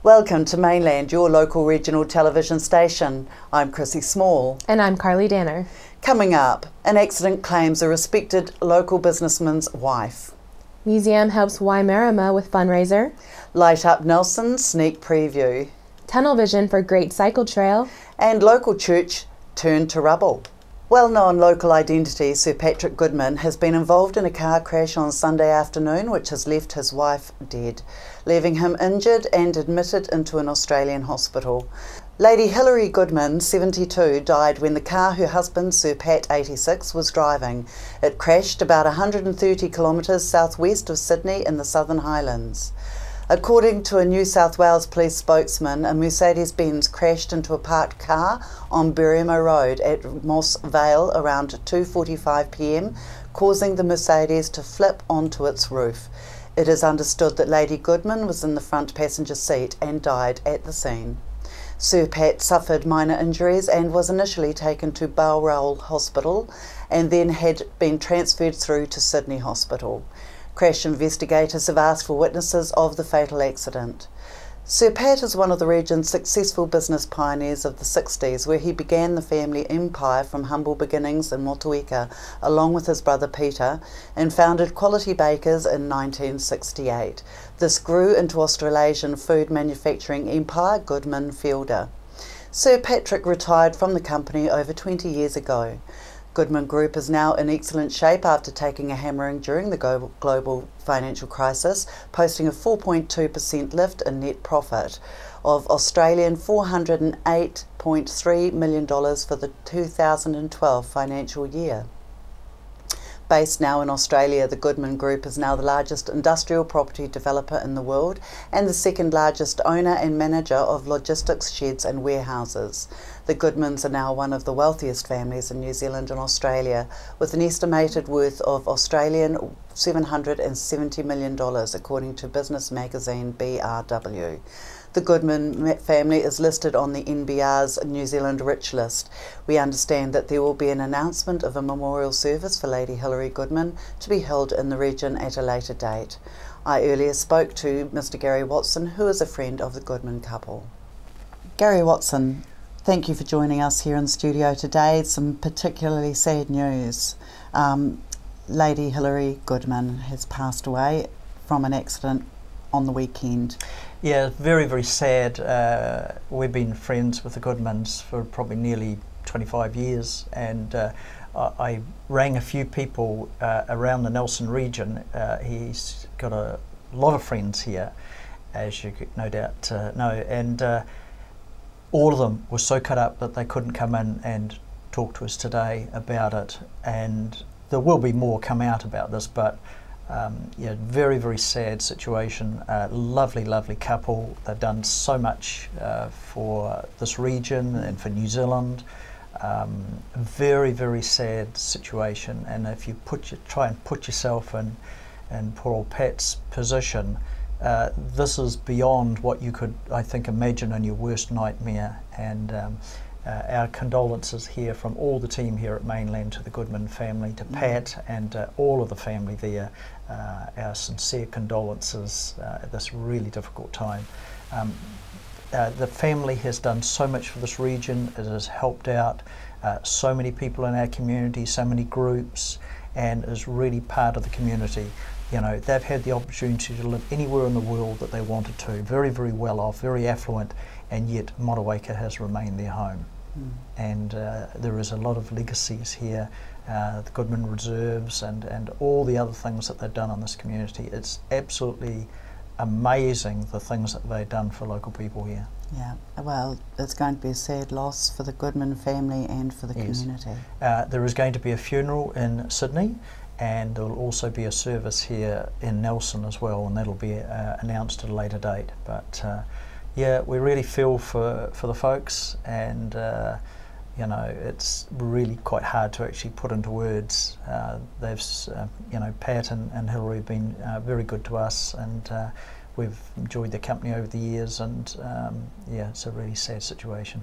Welcome to Mainland, your local regional television station. I'm Chrissy Small. And I'm Carly Danner. Coming up, an accident claims a respected local businessman's wife. Museum helps Waimarama with fundraiser. Light Up Nelson sneak preview. Tunnel vision for Great Cycle Trail. And local church turned to rubble. Well-known local identity Sir Patrick Goodman has been involved in a car crash on Sunday afternoon which has left his wife dead, leaving him injured and admitted into an Australian hospital. Lady Hilary Goodman, 72, died when the car her husband Sir Pat, 86, was driving. It crashed about 130 kilometres southwest of Sydney in the Southern Highlands. According to a New South Wales police spokesman, a Mercedes-Benz crashed into a parked car on Berrima Road at Moss Vale around 2:45 p.m, causing the Mercedes to flip onto its roof. It is understood that Lady Goodman was in the front passenger seat and died at the scene. Sir Pat suffered minor injuries and was initially taken to Balmoral Hospital and then had been transferred through to Sydney Hospital. Crash investigators have asked for witnesses of the fatal accident. Sir Pat is one of the region's successful business pioneers of the 60s, where he began the family empire from humble beginnings in Motueka, along with his brother Peter, and founded Quality Bakers in 1968. This grew into Australasian food manufacturing empire Goodman Fielder. Sir Patrick retired from the company over 20 years ago. Goodman Group is now in excellent shape after taking a hammering during the global financial crisis, posting a 4.2% lift in net profit of Australian $408.3 million for the 2012 financial year. Based now in Australia, the Goodman Group is now the largest industrial property developer in the world and the second largest owner and manager of logistics sheds and warehouses. The Goodmans are now one of the wealthiest families in New Zealand and Australia, with an estimated worth of Australian $770 million, according to business magazine BRW. The Goodman family is listed on the NBR's New Zealand Rich List. We understand that there will be an announcement of a memorial service for Lady Hilary Goodman to be held in the region at a later date. I earlier spoke to Mr. Gary Watson, who is a friend of the Goodman couple. Gary Watson, thank you for joining us here in the studio today. Some particularly sad news. Lady Hilary Goodman has passed away from an accident on the weekend. Yeah, very, very sad. We've been friends with the Goodmans for probably nearly 25 years, and I rang a few people around the Nelson region. He's got a lot of friends here, as you could no doubt know, and all of them were so cut up that they couldn't come in and talk to us today about it, and there will be more come out about this, but yeah, very, very sad situation. Lovely, lovely couple. They've done so much for this region and for New Zealand. Very, very sad situation. And if you try and put yourself in poor old Pat's position, this is beyond what you could, I think, imagine in your worst nightmare. And our condolences here from all the team here at Mainland to the Goodman family, to Pat and all of the family there. Our sincere condolences at this really difficult time. The family has done so much for this region. It has helped out so many people in our community, so many groups, and is really part of the community. You know, they've had the opportunity to live anywhere in the world that they wanted to, very, very well off, very affluent, and yet Motueka has remained their home. And there is a lot of legacies here, the Goodman Reserves and all the other things that they've done in this community. It's absolutely amazing the things that they've done for local people here. Yeah, well, it's going to be a sad loss for the Goodman family and for the community. There is going to be a funeral in Sydney, and there will also be a service here in Nelson as well, and that'll be announced at a later date. But yeah, we really feel for the folks, and you know, it's really quite hard to actually put into words. They've, you know, Pat and Hilary have been very good to us, and we've enjoyed their company over the years, and yeah, it's a really sad situation.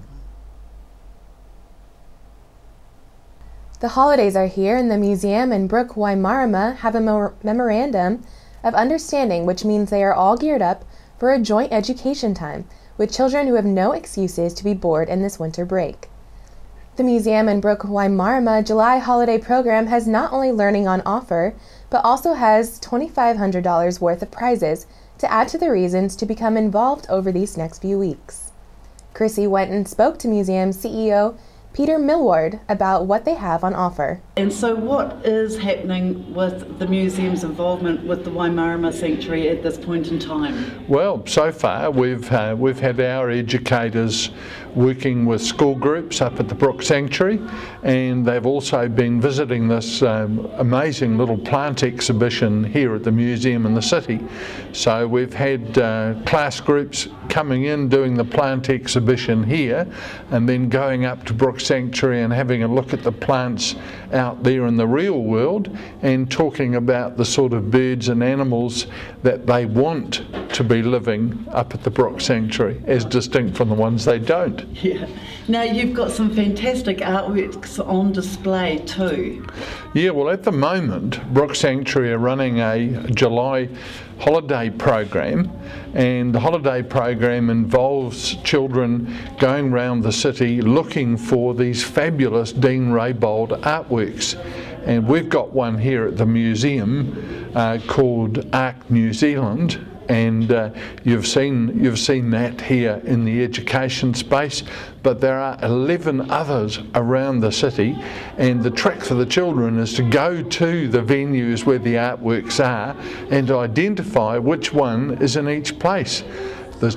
The holidays are here, and the museum and Brook Waimarama have a memorandum of understanding, which means they are all geared up for a joint education time with children who have no excuses to be bored in this winter break. The museum in Brook Waimarama July holiday program has not only learning on offer, but also has $2,500 worth of prizes to add to the reasons to become involved over these next few weeks. Chrissy went and spoke to museum CEO Peter Millward about what they have on offer. And so what is happening with the museum's involvement with the Waimarama Sanctuary at this point in time? Well, so far we've had our educators working with school groups up at the Brook Sanctuary, and they've also been visiting this amazing little plant exhibition here at the museum in the city. So we've had class groups coming in doing the plant exhibition here, and then going up to Brook Sanctuary and having a look at the plants out there in the real world, and talking about the sort of birds and animals that they want to be living up at the Brook Sanctuary, as distinct from the ones they don't. Yeah. Now you've got some fantastic artworks on display too. Yeah, well at the moment Brook Sanctuary are running a July holiday program, and the holiday program involves children going around the city looking for these fabulous Dean Raybould artworks. And we've got one here at the museum called Arc New Zealand, and you've seen that here in the education space, but there are 11 others around the city, and the trick for the children is to go to the venues where the artworks are and to identify which one is in each place. There's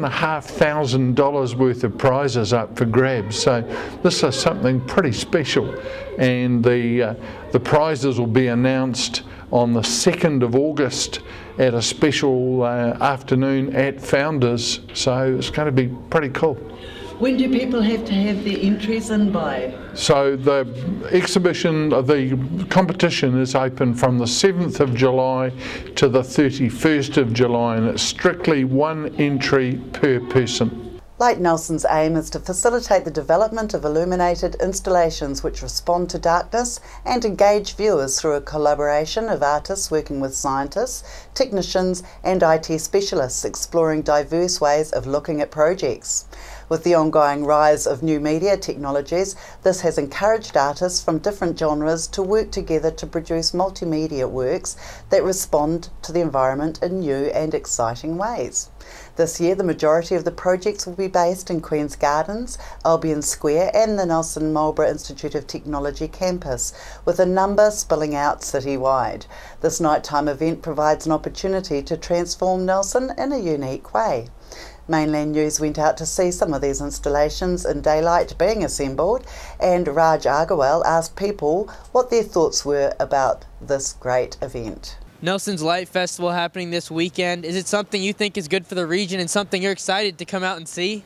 $2,500 worth of prizes up for grabs, so this is something pretty special, and the prizes will be announced on the 2nd of August at a special afternoon at Founders, so it's going to be pretty cool. When do people have to have their entries in by? So the exhibition, the competition is open from the 7th of July to the 31st of July, and it's strictly one entry per person. Light Nelson's aim is to facilitate the development of illuminated installations which respond to darkness and engage viewers through a collaboration of artists working with scientists, technicians and IT specialists exploring diverse ways of looking at projects. With the ongoing rise of new media technologies, this has encouraged artists from different genres to work together to produce multimedia works that respond to the environment in new and exciting ways. This year, the majority of the projects will be based in Queen's Gardens, Albion Square and the Nelson Marlborough Institute of Technology campus, with a number spilling out citywide. This nighttime event provides an opportunity to transform Nelson in a unique way. Mainland News went out to see some of these installations in daylight being assembled, and Raj Agarwal asked people what their thoughts were about this great event. Nelson's Light Festival happening this weekend. Is it something you think is good for the region and something you're excited to come out and see?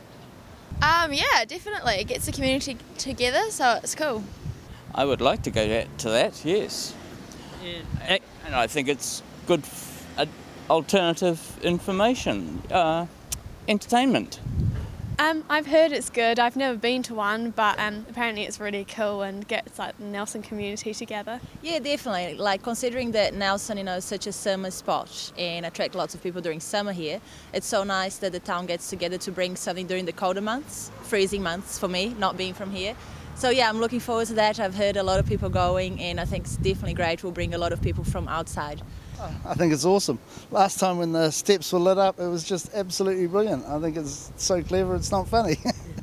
Yeah, definitely. It gets the community together, so it's cool. I would like to go to that, yes. Yeah. And I think it's good alternative information, entertainment. I've heard it's good. I've never been to one, but apparently it's really cool and gets like the Nelson community together. Yeah, definitely. Like considering that Nelson, is such a summer spot and attract lots of people during summer here, it's so nice that the town gets together to bring something during the colder months, freezing months for me, not being from here. So yeah, I'm looking forward to that. I've heard a lot of people going, and I think it's definitely great. We'll bring a lot of people from outside. I think it's awesome. Last time when the steps were lit up, it was just absolutely brilliant. I think it's so clever, it's not funny.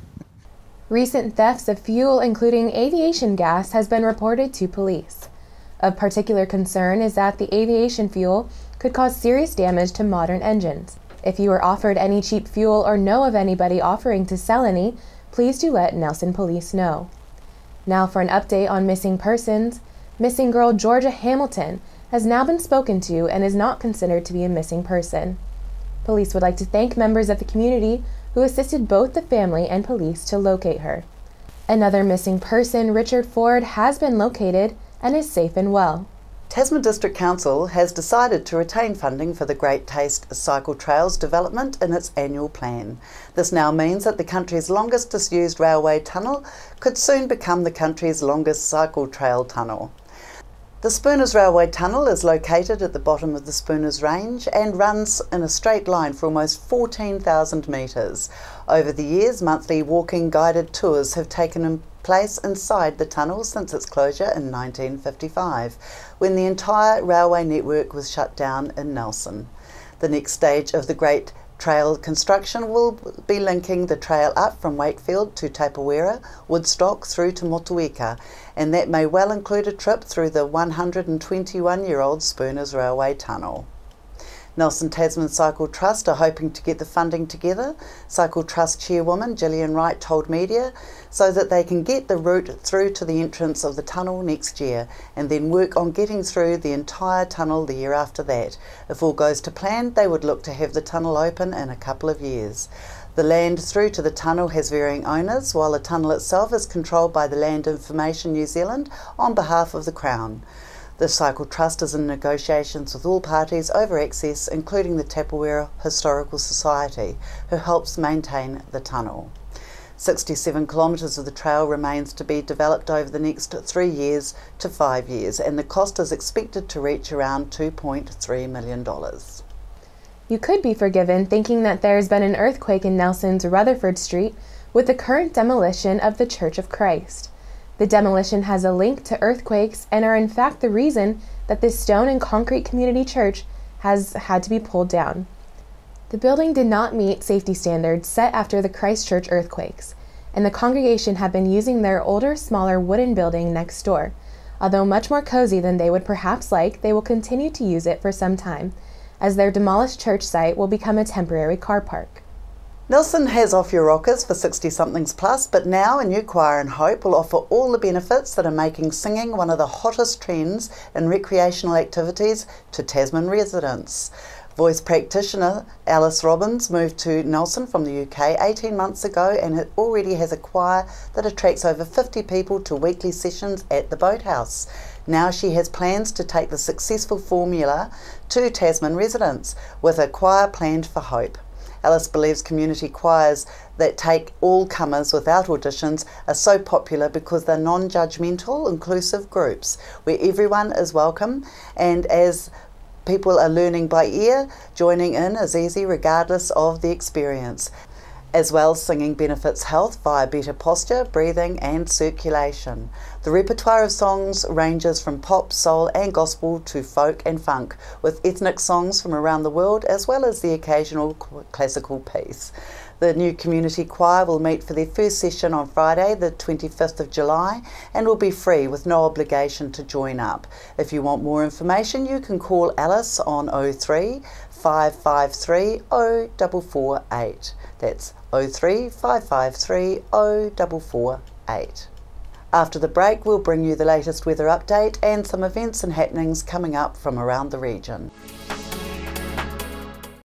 Recent thefts of fuel, including aviation gas, has been reported to police. Of particular concern is that the aviation fuel could cause serious damage to modern engines. If you are offered any cheap fuel or know of anybody offering to sell any, please do let Nelson Police know. Now for an update on missing persons. Missing girl Georgia Hamilton has now been spoken to and is not considered to be a missing person. Police would like to thank members of the community who assisted both the family and police to locate her. Another missing person, Richard Ford, has been located and is safe and well. Tasman District Council has decided to retain funding for the Great Taste Cycle Trails development in its annual plan. This now means that the country's longest disused railway tunnel could soon become the country's longest cycle trail tunnel. The Spooners Railway Tunnel is located at the bottom of the Spooners Range and runs in a straight line for almost 14,000 metres. Over the years, monthly walking guided tours have taken place inside the tunnel since its closure in 1955, when the entire railway network was shut down in Nelson. The next stage of the Great Trail construction will be linking the trail up from Wakefield to Tapawera, Woodstock through to Motueka, and that may well include a trip through the 121-year-old Spooners Railway Tunnel. Nelson Tasman Cycle Trust are hoping to get the funding together, Cycle Trust Chairwoman Gillian Wright told media, so that they can get the route through to the entrance of the tunnel next year and then work on getting through the entire tunnel the year after that. If all goes to plan, they would look to have the tunnel open in a couple of years. The land through to the tunnel has varying owners, while the tunnel itself is controlled by the Land Information New Zealand on behalf of the Crown. The Cycle Trust is in negotiations with all parties over access, including the Tapawera Historical Society, who helps maintain the tunnel. 67 kilometres of the trail remains to be developed over the next 3 years to 5 years, and the cost is expected to reach around $2.3 million. You could be forgiven thinking that there has been an earthquake in Nelson's Rutherford Street with the current demolition of the Church of Christ. The demolition has a link to earthquakes and are in fact the reason that this stone and concrete community church has had to be pulled down. The building did not meet safety standards set after the Christchurch earthquakes, and the congregation have been using their older, smaller wooden building next door. Although much more cozy than they would perhaps like, they will continue to use it for some time, as their demolished church site will become a temporary car park. Nelson has Off Your Rockers for 60-somethings plus, but now a new choir in Hope will offer all the benefits that are making singing one of the hottest trends in recreational activities to Tasman residents. Voice practitioner Alice Robbins moved to Nelson from the UK 18 months ago and already has a choir that attracts over 50 people to weekly sessions at the Boathouse. Now she has plans to take the successful formula to Tasman residents, with a choir planned for Hope. Alice believes community choirs that take all comers without auditions are so popular because they're non-judgmental, inclusive groups where everyone is welcome, and as people are learning by ear, joining in is easy regardless of the experience. As well, singing benefits health via better posture, breathing and circulation. The repertoire of songs ranges from pop, soul and gospel to folk and funk, with ethnic songs from around the world as well as the occasional classical piece. The new community choir will meet for their first session on Friday, the 25th of July, and will be free with no obligation to join up. If you want more information, you can call Alice on 03 553 0448. That's 03 553 0448. After the break, we'll bring you the latest weather update and some events and happenings coming up from around the region.